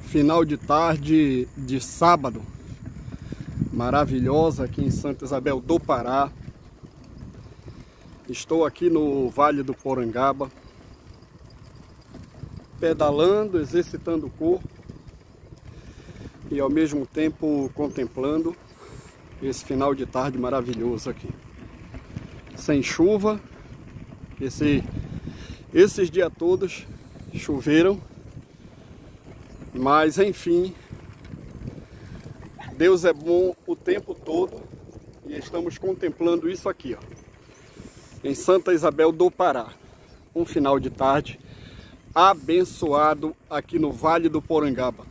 Final de tarde de sábado, maravilhosa aqui em Santa Isabel do Pará. Estou aqui no Vale do Porangaba, pedalando, exercitando o corpo e ao mesmo tempo contemplando esse final de tarde maravilhoso aqui. Sem chuva, esses dias todos choveram, mas enfim, Deus é bom o tempo todo e estamos contemplando isso aqui, ó, em Santa Isabel do Pará. Um final de tarde abençoado aqui no Vale do Porangaba.